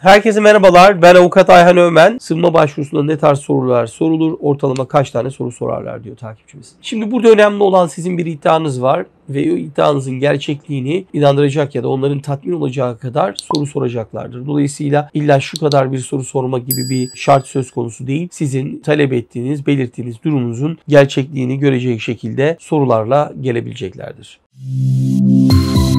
Herkese merhabalar. Ben Avukat Ayhan Ömen. Sığınma başvurusunda ne tarz sorular sorulur, ortalama kaç tane soru sorarlar diyor takipçimiz. Şimdi burada önemli olan sizin bir iddianız var ve o iddianızın gerçekliğini inandıracak ya da onların tatmin olacağı kadar soru soracaklardır. Dolayısıyla illa şu kadar bir soru sorma gibi bir şart söz konusu değil. Sizin talep ettiğiniz, belirttiğiniz durumunuzun gerçekliğini görecek şekilde sorularla gelebileceklerdir.